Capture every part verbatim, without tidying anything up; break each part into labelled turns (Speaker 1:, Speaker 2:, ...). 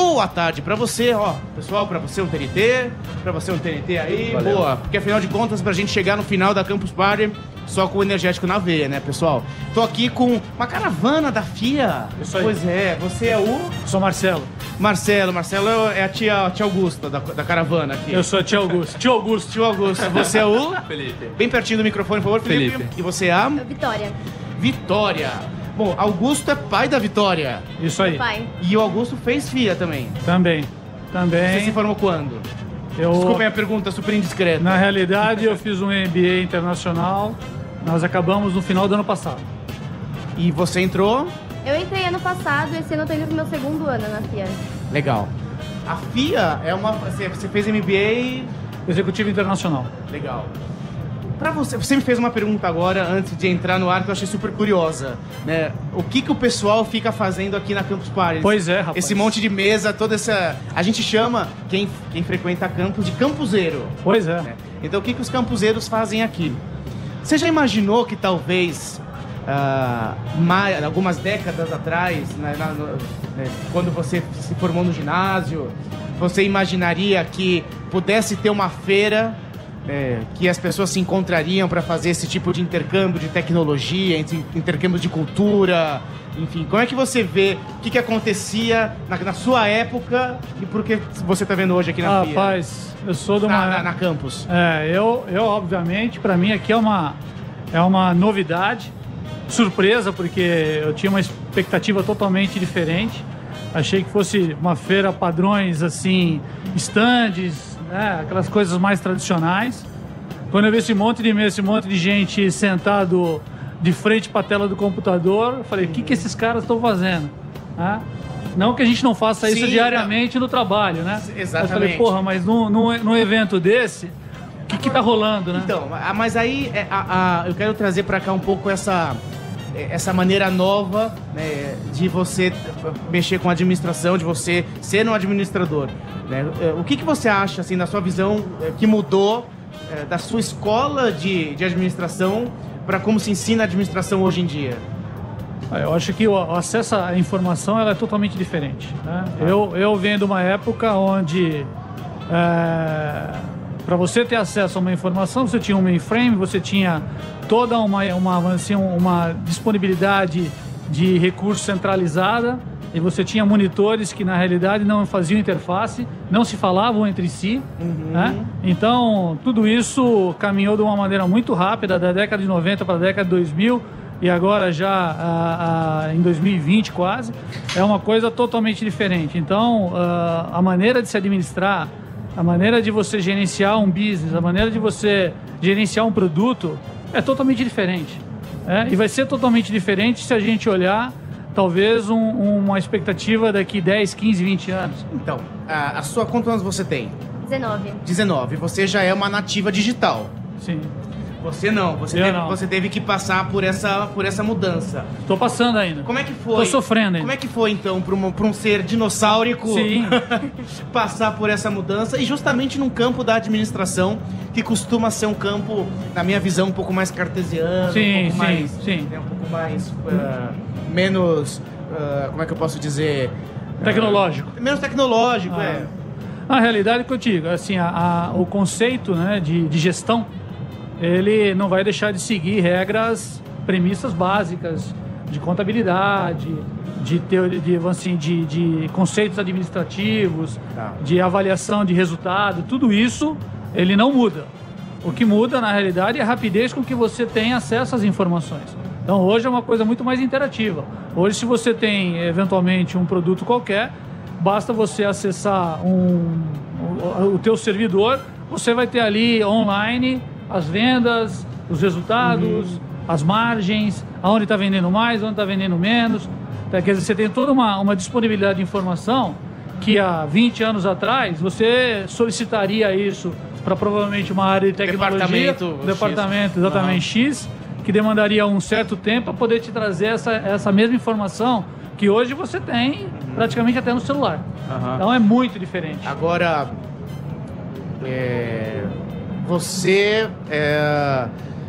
Speaker 1: boa tarde pra você, ó, pessoal, pra você um T N T, pra você um T N T aí,
Speaker 2: Valeu.
Speaker 1: boa, porque afinal de contas, pra gente chegar no final da Campus Party, só com o energético na veia, né, pessoal? Tô aqui com uma caravana da F I A.
Speaker 3: Isso aí.
Speaker 1: Pois é, você é o...
Speaker 3: Sou Marcelo.
Speaker 1: Marcelo, Marcelo é a tia, a tia Augusta da, da caravana aqui.
Speaker 3: Eu sou a tia Augusto. Tio Augusto.
Speaker 1: Tio Augusto, você é o...
Speaker 2: Felipe.
Speaker 1: Bem pertinho do microfone, por favor, Felipe.
Speaker 2: Felipe.
Speaker 1: E você é a...
Speaker 4: Vitória.
Speaker 1: Vitória. Bom, Augusto é pai da Vitória.
Speaker 3: Isso aí.
Speaker 4: Pai.
Speaker 1: E o Augusto fez F I A também.
Speaker 3: Também.
Speaker 1: Você se
Speaker 3: Também.
Speaker 1: formou quando?
Speaker 3: Eu,
Speaker 1: Desculpem a pergunta super indiscreta.
Speaker 3: na realidade, eu fiz um M B A internacional. Nós acabamos no final do ano passado.
Speaker 1: E você entrou?
Speaker 4: Eu entrei ano passado, esse ano eu tô indo pro meu segundo ano na F I A.
Speaker 1: Legal. A F I A é uma... Você, você fez M B
Speaker 3: Executivo internacional.
Speaker 1: A... Legal. Pra você, você me fez uma pergunta agora, antes de entrar no ar, que eu achei super curiosa, né? O que que o pessoal fica fazendo aqui na Campus Party?
Speaker 3: Pois é, rapaz.
Speaker 1: Esse monte de mesa, toda essa... A gente chama quem, quem frequenta campus de campuseiro.
Speaker 3: Pois é.
Speaker 1: Né? Então, o que que os campuseiros fazem aqui? Você já imaginou que talvez, ah, mais, algumas décadas atrás, né, na- no- né, quando você se formou no ginásio, você imaginaria que pudesse ter uma feira, é, que as pessoas se encontrariam para fazer esse tipo de intercâmbio de tecnologia, inter- intercâmbio de cultura, enfim. Como é que você vê o que, que acontecia na, na sua época e por que você está vendo hoje aqui na F I A?
Speaker 3: Rapaz, eu sou de uma...
Speaker 1: Na, na, na campus.
Speaker 3: É, eu, eu obviamente, para mim aqui é uma, é uma novidade, surpresa, porque eu tinha uma expectativa totalmente diferente. Achei que fosse uma feira padrões, assim, estandes, né, aquelas coisas mais tradicionais. Quando eu vi esse monte de mesa, esse monte de gente sentado de frente para a tela do computador, eu falei, o que, que esses caras estão fazendo? Né? Não que a gente não faça isso
Speaker 1: Sim,
Speaker 3: diariamente no trabalho, né?
Speaker 1: Exatamente.
Speaker 3: Mas eu falei, porra, mas num, num, num evento desse, o que que tá rolando, né?
Speaker 1: Então, a- mas aí é, a- a- eu quero trazer pra cá um pouco essa, essa maneira nova, né, de você mexer com a administração, de você ser um administrador. Né? É, O que, que você acha, assim, na sua visão, é, que mudou é, da sua escola de, de administração para como se ensina a administração hoje em dia?
Speaker 3: Ah, Eu acho que o o acesso à informação ela é totalmente diferente. Né? Eu, eu venho de uma época onde, para você ter acesso a uma informação, você tinha um mainframe, você tinha toda uma, uma, assim, uma disponibilidade de recurso centralizada e você tinha monitores que, na realidade, não faziam interface, não se falavam entre si. Né? Então, tudo isso caminhou de uma maneira muito rápida, da década de noventa para a década de dois mil, e agora já ah, ah, em dois mil e vinte quase, é uma coisa totalmente diferente. Então, ah, a maneira de se administrar, a maneira de você gerenciar um business, a maneira de você gerenciar um produto é totalmente diferente. Né? E vai ser totalmente diferente se a gente olhar, talvez, um- uma expectativa daqui dez, quinze, vinte anos.
Speaker 1: Então, a, a sua, quantos anos você tem?
Speaker 4: dezenove.
Speaker 1: dezenove. Você já é uma nativa digital.
Speaker 3: Sim.
Speaker 1: Você não, você,
Speaker 3: Eu
Speaker 1: teve,
Speaker 3: não.
Speaker 1: você teve que passar por essa, por essa mudança.
Speaker 3: Estou passando ainda.
Speaker 1: Como é que foi?
Speaker 3: Tô sofrendo ainda.
Speaker 1: Como é que foi, então, para um, pra um ser dinossáurico
Speaker 3: Sim.
Speaker 1: passar por essa mudança? E justamente num campo da administração, que costuma ser um campo, na minha visão, um pouco mais cartesiano,
Speaker 3: Sim,
Speaker 1: um pouco
Speaker 3: sim,
Speaker 1: mais...
Speaker 3: sim.
Speaker 1: né, um pouco mais... ah, menos... ah, como é que eu posso dizer?
Speaker 3: Tecnológico.
Speaker 1: Ah, menos tecnológico,
Speaker 3: Ah.
Speaker 1: é.
Speaker 3: Na realidade, que eu digo, assim, a, a- o conceito, né, de, de gestão, ele não vai deixar de seguir regras, premissas básicas de contabilidade, de, teoria, de, assim, de, de conceitos administrativos,
Speaker 1: Tá.
Speaker 3: de avaliação de resultado, tudo isso ele não muda. O que muda, na realidade, é a rapidez com que você tem acesso às informações. Então, hoje é uma coisa muito mais interativa. Hoje, se você tem, eventualmente, um produto qualquer, basta você acessar um, o, o teu servidor, você vai ter ali online as vendas, os resultados, as margens, aonde está vendendo mais, onde está vendendo menos. Tá, quer dizer, você tem toda uma, uma disponibilidade de informação que há vinte anos atrás você solicitaria isso para provavelmente uma área de tecnologia,
Speaker 1: Departamento
Speaker 3: departamento
Speaker 1: X.
Speaker 3: exatamente X, que demandaria um certo tempo para poder te trazer essa, essa mesma informação que hoje você tem praticamente até no celular.
Speaker 1: Aham.
Speaker 3: Então é muito diferente.
Speaker 1: Agora, é, você, é,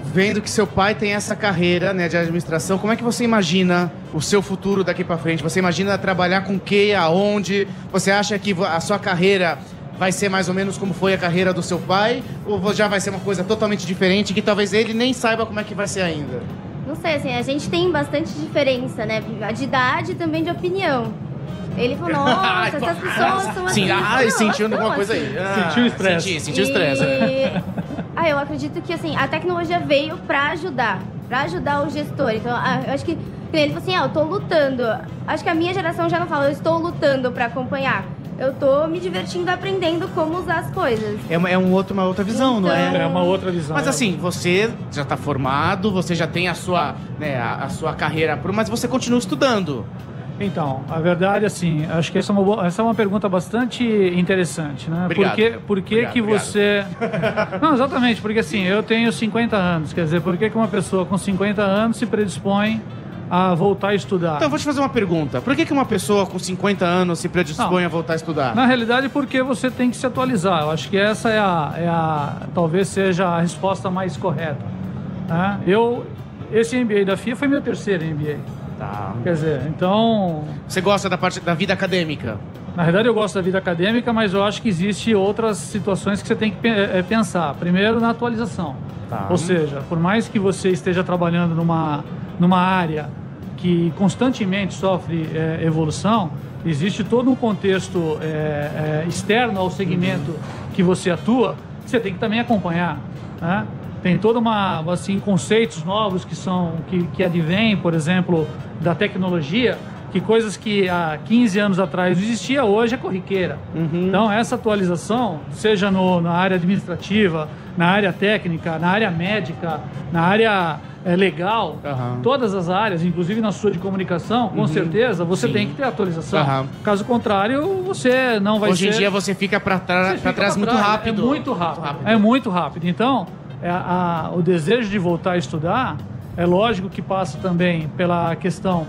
Speaker 1: vendo que seu pai tem essa carreira, né, de administração, como é que você imagina o seu futuro daqui para frente? Você imagina trabalhar com o quê, aonde? Você acha que a sua carreira vai ser mais ou menos como foi a carreira do seu pai? Ou já vai ser uma coisa totalmente diferente que talvez ele nem saiba como é que vai ser ainda?
Speaker 4: Não sei, assim, a gente tem bastante diferença, né? De idade e também de opinião. Ele falou, nossa, essas pessoas são assim.
Speaker 1: Sim, ah,
Speaker 4: não,
Speaker 1: sentiu alguma
Speaker 4: assim.
Speaker 1: coisa aí. Ah,
Speaker 3: Sentiu estresse.
Speaker 1: Senti, sentiu estresse.
Speaker 4: E... Ah, eu acredito que, assim, a tecnologia veio pra ajudar. Pra ajudar o gestor. Então, ah, eu acho que... Ele falou assim, ah, eu tô lutando. Acho que a minha geração já não fala, eu estou lutando pra acompanhar. Eu tô me divertindo, aprendendo como usar as coisas.
Speaker 1: É uma, é um outro, uma outra visão,
Speaker 4: Então...
Speaker 1: não é?
Speaker 3: É uma outra visão.
Speaker 1: Mas assim, você já está formado, você já tem a sua, né, a, a sua carreira, mas você continua estudando.
Speaker 3: Então, a verdade, assim, acho que essa é uma, boa- essa é uma pergunta bastante interessante, né?
Speaker 1: Obrigado.
Speaker 3: Por que, por que,
Speaker 1: Obrigado,
Speaker 3: que
Speaker 1: obrigado.
Speaker 3: você... Não, exatamente, porque assim, eu tenho cinquenta anos, quer dizer, por que, que uma pessoa com cinquenta anos se predispõe a voltar a estudar?
Speaker 1: Então, eu vou te fazer uma pergunta. Por que, que uma pessoa com cinquenta anos se predispõe
Speaker 3: Não.
Speaker 1: a voltar a estudar?
Speaker 3: Na realidade, porque você tem que se atualizar. Eu acho que essa é a, é a talvez seja a resposta mais correta, né? Eu, esse M B A da F I A foi meu terceiro M B A.
Speaker 1: Tá.
Speaker 3: Quer dizer, então,
Speaker 1: Você gosta da parte da vida acadêmica?
Speaker 3: na verdade eu gosto da vida acadêmica, mas eu acho que existe outras situações que você tem que pe- eh, pensar. Primeiro, na atualização.
Speaker 1: Tá.
Speaker 3: Ou seja, por mais que você esteja trabalhando numa, numa área que constantemente sofre eh, evolução, existe todo um contexto eh, eh, externo ao segmento que você atua, que você tem que também acompanhar, né? Tem toda uma, assim, conceitos novos que são, que, que advêm, por exemplo, da tecnologia, que coisas que há quinze anos atrás não existia, hoje é corriqueira. Então, essa atualização, seja no, na área administrativa, na área técnica, na área médica, na área eh, legal,
Speaker 1: Aham.
Speaker 3: todas as áreas, inclusive na sua de comunicação, com certeza, você
Speaker 1: Sim.
Speaker 3: tem que ter atualização.
Speaker 1: Aham.
Speaker 3: Caso contrário, você não vai
Speaker 1: Hoje
Speaker 3: ser...
Speaker 1: em dia você fica para
Speaker 3: Você
Speaker 1: trás,
Speaker 3: fica
Speaker 1: trás
Speaker 3: pra
Speaker 1: muito
Speaker 3: trás.
Speaker 1: rápido.
Speaker 3: É muito rápido. É muito rápido. Então, é, a- o desejo de voltar a estudar, é lógico que passa também pela questão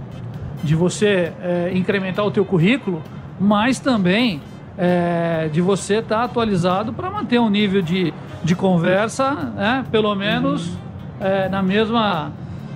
Speaker 3: de você é, incrementar o teu currículo, mas também é, de você estar atualizado para manter um nível de, de conversa, né, pelo menos é, na mesma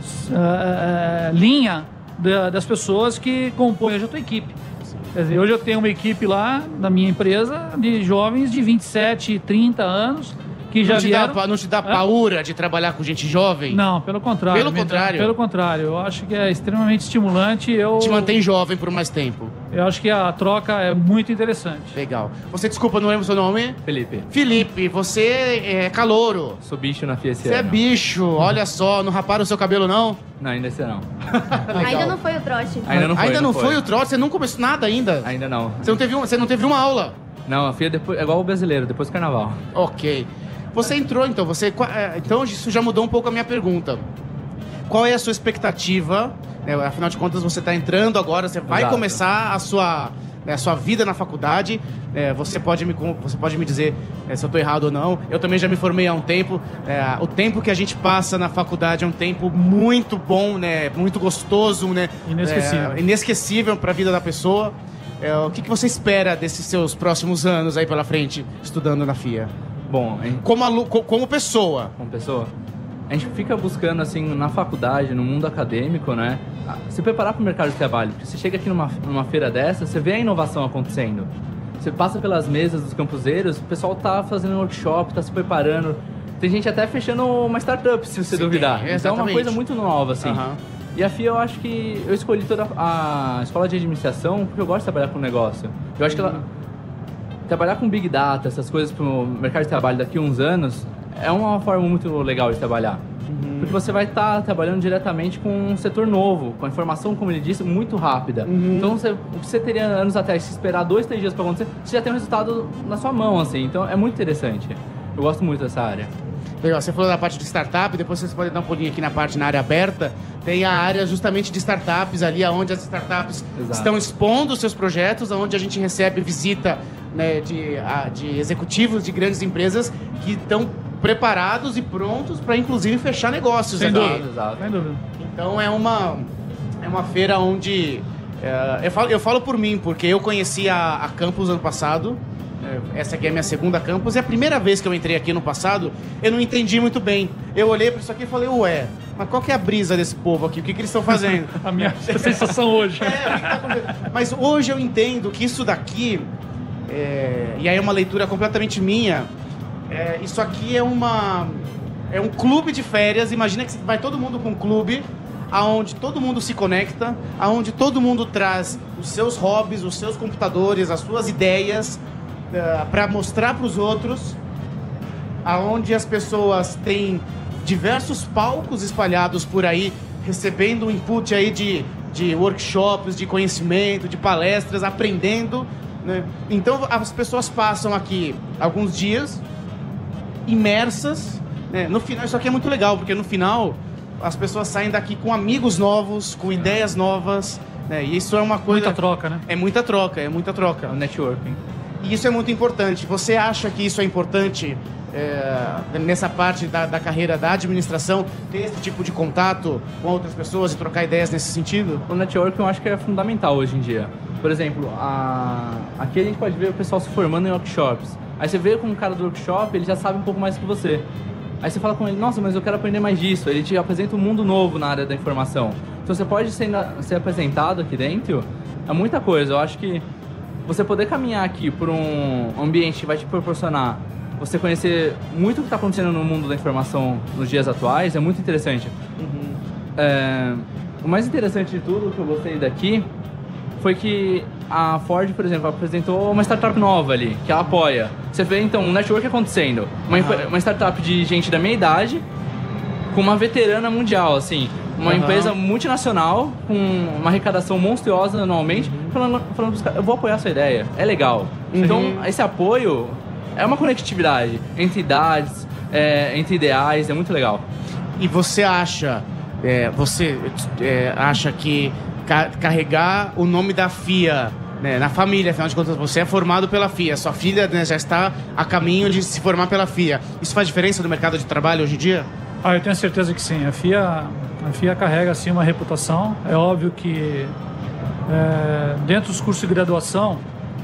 Speaker 3: é, é, linha da- das pessoas que compõem hoje a tua equipe. Quer dizer, hoje eu tenho uma equipe lá na minha empresa de jovens de vinte e sete, trinta anos que já
Speaker 1: Não te, dá,
Speaker 3: vieram...
Speaker 1: não te dá
Speaker 3: Hã?
Speaker 1: paura de trabalhar com gente jovem?
Speaker 3: Não, pelo contrário.
Speaker 1: Pelo
Speaker 3: Me-
Speaker 1: contrário?
Speaker 3: Pelo contrário. Eu acho que é extremamente estimulante. Eu,
Speaker 1: Te mantém jovem por mais tempo.
Speaker 3: eu acho que a troca é muito interessante.
Speaker 1: Legal. Você, desculpa, não lembro o seu nome?
Speaker 2: Felipe,
Speaker 1: Felipe, você é calouro.
Speaker 2: sou bicho na F I A esse
Speaker 1: Você é
Speaker 2: ano.
Speaker 1: bicho, olha só, não raparam o seu cabelo não?
Speaker 2: Não, ainda esse ano.
Speaker 4: Ainda não foi o trote.
Speaker 2: Ainda não foi.
Speaker 1: ainda não foi, o troço, você não começou nada ainda.
Speaker 2: Ainda não.
Speaker 1: Você não teve, um, você não teve uma aula.
Speaker 2: Não, a F I A depois, é igual o brasileiro, depois do carnaval.
Speaker 1: Ok. Você entrou, então, você. qua- é, Então isso já mudou um pouco a minha pergunta. Qual é a sua expectativa? Né, afinal de contas, você está entrando agora, você vai
Speaker 2: Exato.
Speaker 1: começar a sua, né, a sua vida na faculdade. É, você, pode me, con- você pode me dizer é, se eu estou errado ou não. Eu também já me formei há um tempo. É, o tempo que a gente passa na faculdade é um tempo muito bom, né? Muito gostoso, né?
Speaker 3: Inesquecível.
Speaker 1: É, inesquecível para a vida da pessoa. É, o que, que você espera desses seus próximos anos aí pela frente, estudando na F I A?
Speaker 2: Bom, a gente,
Speaker 1: Como, alu- co- como pessoa.
Speaker 2: como pessoa, a gente fica buscando, assim, na faculdade, no mundo acadêmico, né? a- Se preparar para o mercado de trabalho. Porque você chega aqui numa, numa feira dessa, você vê a inovação acontecendo. Você passa pelas mesas dos campuseiros, o pessoal tá fazendo workshop, tá se preparando. Tem gente até fechando uma startup, se você
Speaker 1: Sim,
Speaker 2: duvidar.
Speaker 1: tem,
Speaker 2: Então é uma
Speaker 1: exatamente.
Speaker 2: coisa muito nova, assim.
Speaker 1: Aham.
Speaker 2: E a F I A, eu acho que eu escolhi toda a escola de administração porque eu gosto de trabalhar com negócio. Eu acho que ela, trabalhar com Big Data, essas coisas para o mercado de trabalho daqui a uns anos, é uma forma muito legal de trabalhar. Porque você vai estar trabalhando diretamente com um setor novo, com a informação, como ele disse, muito rápida. Então, você, o que você teria anos atrás, se esperar dois, três dias para acontecer, você já tem um resultado na sua mão, assim. Então, é muito interessante. Eu gosto muito dessa área.
Speaker 1: Legal, você falou da parte de startup, depois vocês podem dar um pulinho aqui na parte na área aberta. Tem a área justamente de startups ali, onde as startups
Speaker 2: Exato.
Speaker 1: estão expondo os seus projetos, onde a gente recebe visita, né, de, a- de executivos de grandes empresas que estão preparados e prontos para inclusive fechar negócios
Speaker 3: Sem
Speaker 1: aqui.
Speaker 3: dúvida.
Speaker 2: Exato.
Speaker 3: Sem dúvida.
Speaker 1: Então é uma, é uma feira onde... é, eu, falo, eu falo por mim, porque eu conheci a, a Campus ano passado, É, essa aqui é a minha segunda campus. E a primeira vez que eu entrei aqui no passado, eu não entendi muito bem. Eu olhei para isso aqui e falei, ué, mas qual que é a brisa desse povo aqui? O que, que eles estão fazendo?
Speaker 3: A minha sensação hoje.
Speaker 1: É, o que tá acontecendo? Mas hoje eu entendo que isso daqui, é, e aí é uma leitura completamente minha, é, isso aqui é uma é um clube de férias. Imagina que vai todo mundo com um clube, aonde todo mundo se conecta, aonde todo mundo traz os seus hobbies, os seus computadores, as suas ideias uh, para mostrar para os outros, aonde as pessoas têm diversos palcos espalhados por aí, recebendo input aí de, de workshops, de conhecimento, de palestras, aprendendo, né? Então as pessoas passam aqui alguns dias imersas, né? No final, isso aqui é muito legal, porque no final as pessoas saem daqui com amigos novos, com ideias novas, né? E isso é uma coisa...
Speaker 3: Muita troca, né?
Speaker 1: É muita troca, é muita troca.
Speaker 2: É um networking.
Speaker 1: E isso é muito importante. Você acha que isso é importante é, nessa parte da, da carreira da administração, ter esse tipo de contato com outras pessoas e trocar ideias nesse sentido?
Speaker 2: O networking eu acho que é fundamental hoje em dia. Por exemplo, a... aqui a gente pode ver o pessoal se formando em workshops. Aí você vê com um cara do workshop, ele já sabe um pouco mais que você. Aí você fala com ele, nossa, mas eu quero aprender mais disso. Ele te apresenta um mundo novo na área da informação. Então você pode ser, ser apresentado aqui dentro, é muita coisa. Eu acho que você poder caminhar aqui por um ambiente que vai te proporcionar você conhecer muito o que está acontecendo no mundo da informação nos dias atuais é muito interessante.
Speaker 1: Uhum.
Speaker 2: É, o mais interessante de tudo que eu gostei daqui foi que a Ford, por exemplo, apresentou uma startup nova ali, que ela apoia. Você vê, então, um network acontecendo. Uma, uhum. uma startup de gente da minha idade com uma veterana mundial, assim. Uma uhum. empresa multinacional com uma arrecadação monstruosa anualmente, uhum. falando, falando pros caras, eu vou apoiar a sua ideia. É legal. Uhum. Então, esse apoio é uma conectividade entre idades, é, entre ideais, é muito legal.
Speaker 1: E você acha, é, você é, acha que ca- carregar o nome da F I A, né, na família, afinal de contas, você é formado pela F I A, sua filha, né, já está a caminho de se formar pela F I A. Isso faz diferença no mercado de trabalho hoje em dia?
Speaker 3: Ah, eu tenho certeza que sim. A F I A, a F I A carrega, assim, uma reputação. É óbvio que é, dentro dos cursos de graduação,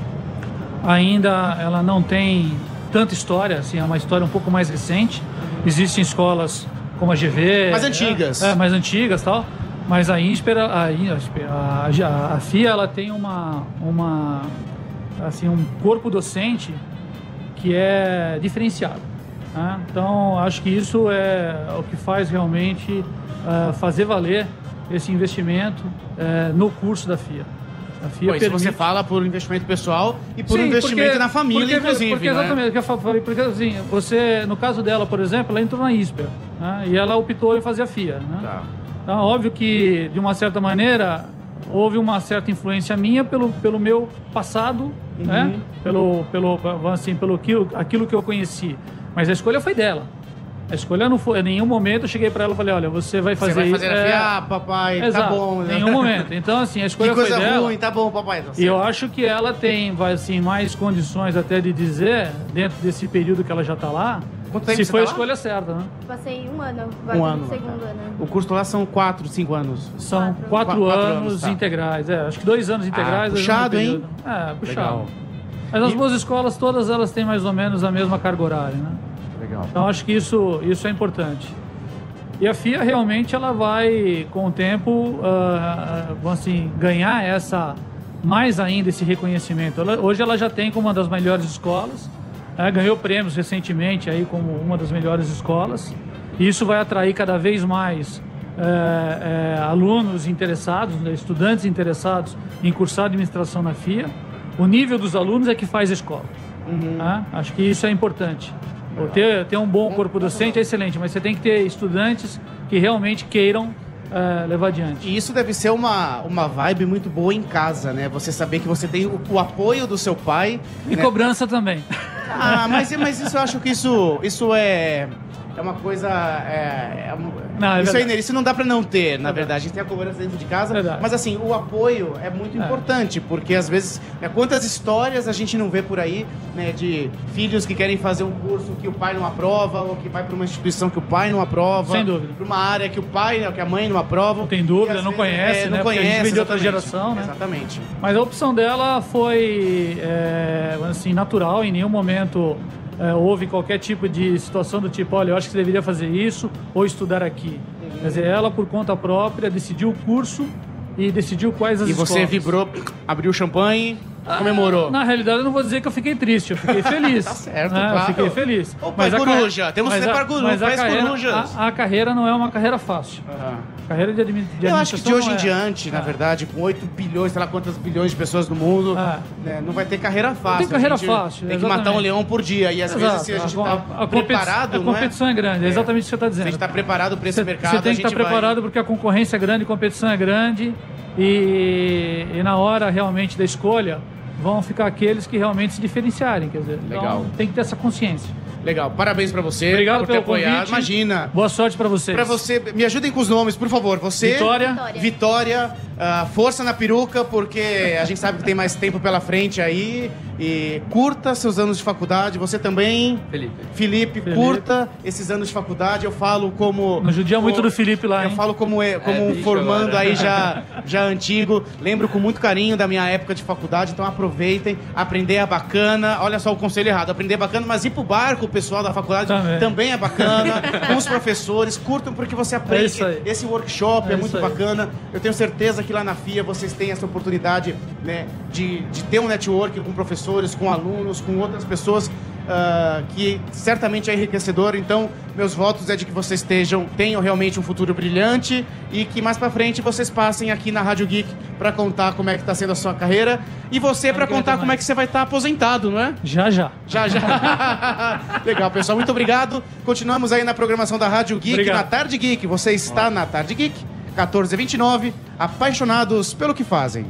Speaker 3: ainda ela não tem tanta história, assim, é uma história um pouco mais recente. Existem escolas como a G V...
Speaker 1: Mais antigas.
Speaker 3: É, é mais antigas e tal. Mas a Inspira, a, a, a, a F I A, ela tem uma, uma, assim, um corpo docente que é diferenciado. Né? Então, acho que isso é o que faz realmente uh, fazer valer esse investimento uh, no curso da F I A. A F I A
Speaker 1: Pô,
Speaker 3: permite...
Speaker 1: você fala por investimento pessoal e por
Speaker 3: Sim,
Speaker 1: investimento
Speaker 3: porque,
Speaker 1: na família,
Speaker 3: porque,
Speaker 1: inclusive,
Speaker 3: porque,
Speaker 1: né?
Speaker 3: exatamente, que eu falei, porque assim, você, no caso dela, por exemplo, ela entrou na Inspira, né? E ela optou em fazer a F I A, né?
Speaker 1: Tá.
Speaker 3: Então, óbvio que, de uma certa maneira, houve uma certa influência minha pelo, pelo meu passado, uhum. né? Pelo, pelo, assim, pelo aquilo, aquilo que eu conheci. Mas a escolha foi dela. A escolha não foi... Em nenhum momento eu cheguei para ela e falei, olha, você vai fazer isso.
Speaker 1: Você vai fazer
Speaker 3: isso.
Speaker 1: a F I A, ah, papai,
Speaker 3: Exato,
Speaker 1: tá bom. Né?
Speaker 3: Em nenhum momento. Então, assim, a escolha
Speaker 1: que coisa
Speaker 3: foi dela.
Speaker 1: ruim, tá bom, papai. Tá
Speaker 3: E eu acho que ela tem, vai, assim, mais condições até de dizer, dentro desse período que ela já está lá,
Speaker 1: Quanto tempo
Speaker 3: se
Speaker 1: você
Speaker 3: foi
Speaker 1: tá
Speaker 3: a
Speaker 1: lá?
Speaker 3: escolha certa, né?
Speaker 4: Passei um ano, agora
Speaker 1: Um
Speaker 4: tô
Speaker 1: ano.
Speaker 4: no segundo ano.
Speaker 1: O curso lá são quatro, cinco anos.
Speaker 3: São
Speaker 4: Quatro.
Speaker 3: quatro,
Speaker 1: Qu- quatro
Speaker 3: anos,
Speaker 1: anos, tá.
Speaker 3: integrais. É, acho que dois anos integrais.
Speaker 1: Ah, puxado,
Speaker 3: dois
Speaker 1: hein?
Speaker 3: anos de período. É, puxado.
Speaker 1: Legal.
Speaker 3: Mas as
Speaker 1: E-
Speaker 3: boas escolas, todas elas têm mais ou menos a mesma carga horária, né?
Speaker 1: Legal.
Speaker 3: Então, acho que isso, isso é importante. E a F I A realmente ela vai, com o tempo, ah, ah, assim, ganhar essa, mais ainda esse reconhecimento. Ela- hoje ela já tem como uma das melhores escolas, né? Ganhou prêmios recentemente aí como uma das melhores escolas. E isso vai atrair cada vez mais eh, eh, alunos interessados, né? Estudantes interessados em cursar administração na F I A. O nível dos alunos é que faz a escola. Né? Acho que isso é importante. Ou ter, ter um bom corpo docente é excelente, mas você tem que ter estudantes que realmente queiram eh, levar adiante.
Speaker 1: E isso deve ser uma, uma vibe muito boa em casa, né? Você saber que você tem o, o apoio do seu pai.
Speaker 3: E
Speaker 1: né?
Speaker 3: cobrança também.
Speaker 1: Ah, mas, mas isso eu acho que isso, isso é, é uma coisa... É, é um-
Speaker 3: Não, é
Speaker 1: isso, aí,
Speaker 3: verdade.
Speaker 1: isso não dá pra não ter, na verdade. A gente tem a cobrança dentro de casa,
Speaker 3: Verdade.
Speaker 1: mas assim, o apoio é muito importante, porque às vezes, né, quantas histórias a gente não vê por aí, né, de filhos que querem fazer um curso que o pai não aprova, ou que vai pra uma instituição que o pai não aprova.
Speaker 3: Sem dúvida.
Speaker 1: Pra uma área que o pai, que a mãe não aprova.
Speaker 3: Não tem dúvida,
Speaker 1: E, às
Speaker 3: não
Speaker 1: vezes,
Speaker 3: conhece,
Speaker 1: é,
Speaker 3: né?
Speaker 1: não
Speaker 3: Porque a gente
Speaker 1: conhece,
Speaker 3: vem de outra
Speaker 1: exatamente.
Speaker 3: geração, né?
Speaker 1: Exatamente.
Speaker 3: Mas a opção dela foi é, assim, natural, em nenhum momento é, houve qualquer tipo de situação do tipo, olha, eu acho que você deveria fazer isso ou estudar aqui. Quer dizer, ela, por conta própria, decidiu o curso e decidiu quais as
Speaker 1: E
Speaker 3: escolas.
Speaker 1: você vibrou, abriu o champanhe, comemorou.
Speaker 3: Na realidade, eu não vou dizer que eu fiquei triste, eu fiquei feliz.
Speaker 1: Tá certo,
Speaker 3: né? Eu
Speaker 1: claro.
Speaker 3: fiquei feliz.
Speaker 1: Ô, pai
Speaker 3: a
Speaker 1: coruja,
Speaker 3: carre-
Speaker 1: temos que
Speaker 3: mas
Speaker 1: ser
Speaker 3: a-
Speaker 1: pai coruja,
Speaker 3: mas a
Speaker 1: pais
Speaker 3: carreira-
Speaker 1: corujas.
Speaker 3: A, a carreira não é uma carreira fácil. A carreira de, admi de
Speaker 1: Eu acho que de
Speaker 3: administração
Speaker 1: hoje
Speaker 3: não
Speaker 1: em
Speaker 3: é.
Speaker 1: diante, na
Speaker 3: É.
Speaker 1: verdade, com oito bilhões, sei lá quantas bilhões de pessoas no mundo,
Speaker 3: É.
Speaker 1: né, não vai ter carreira fácil.
Speaker 3: tem carreira
Speaker 1: A gente
Speaker 3: fácil,
Speaker 1: Tem que
Speaker 3: exatamente.
Speaker 1: matar um leão por dia. E às
Speaker 3: Exato.
Speaker 1: vezes, se a gente
Speaker 3: a,
Speaker 1: tá
Speaker 3: a, a competi-
Speaker 1: preparado,
Speaker 3: a
Speaker 1: não é?
Speaker 3: competição é, grande, é exatamente o que você está
Speaker 1: Se
Speaker 3: dizendo.
Speaker 1: a gente tá preparado para esse
Speaker 3: Você
Speaker 1: mercado,
Speaker 3: você tem
Speaker 1: a
Speaker 3: que
Speaker 1: gente
Speaker 3: estar preparado
Speaker 1: vai...
Speaker 3: porque a concorrência é grande, a competição é grande e, e na hora realmente da escolha vão ficar aqueles que realmente se diferenciarem, quer dizer. Então,
Speaker 1: Legal.
Speaker 3: tem que ter essa consciência.
Speaker 1: Legal, parabéns pra você
Speaker 3: Obrigado
Speaker 1: por ter
Speaker 3: pelo
Speaker 1: apoiado.
Speaker 3: convite.
Speaker 1: Imagina.
Speaker 3: Boa sorte para vocês.
Speaker 1: Pra você, me ajudem com os nomes, por favor. Você,
Speaker 3: Vitória.
Speaker 4: Vitória.
Speaker 1: Vitória, ah, força na peruca, porque a gente sabe que tem mais tempo pela frente aí. E curta seus anos de faculdade. Você também,
Speaker 2: Felipe.
Speaker 1: Felipe,
Speaker 3: Felipe.
Speaker 1: curta esses anos de faculdade. Eu falo como...
Speaker 3: Não judia muito
Speaker 1: como-
Speaker 3: do Felipe lá,
Speaker 1: Eu
Speaker 3: hein?
Speaker 1: falo como, é, como
Speaker 2: É,
Speaker 1: um
Speaker 2: bicho
Speaker 1: formando
Speaker 2: agora.
Speaker 1: aí já, já antigo. Lembro com muito carinho da minha época de faculdade, então aproveitem. Aprender é bacana. Olha só o conselho errado. Aprender é bacana, mas ir pro barco, o pessoal da faculdade,
Speaker 3: Também.
Speaker 1: também é bacana. Com os professores, curtam porque você aprende.
Speaker 3: É isso aí.
Speaker 1: Esse workshop é,
Speaker 3: É
Speaker 1: muito
Speaker 3: isso aí.
Speaker 1: bacana. Eu tenho certeza que lá na F I A vocês têm essa oportunidade, né, de, de ter um network com professores, com alunos, com outras pessoas, ah, que certamente é enriquecedor. Então, meus votos é de que vocês estejam, tenham realmente um futuro brilhante e que mais pra frente vocês passem aqui na Rádio Geek pra contar como é que tá sendo a sua carreira e você pra
Speaker 3: que vai
Speaker 1: contar
Speaker 3: ter
Speaker 1: como é
Speaker 3: mais.
Speaker 1: que você vai estar aposentado, não é?
Speaker 3: Já, já.
Speaker 1: Já, já. Legal, pessoal. Muito obrigado. Continuamos aí na programação da Rádio Geek,
Speaker 3: Obrigado.
Speaker 1: na Tarde Geek. Você está na Tarde Geek, quatorze e vinte e nove, apaixonados pelo que fazem.